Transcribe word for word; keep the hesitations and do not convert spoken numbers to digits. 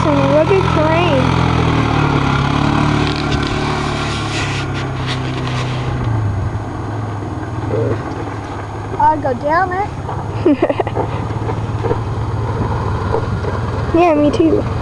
some rugged terrain. I'd go down it. Yeah, me too.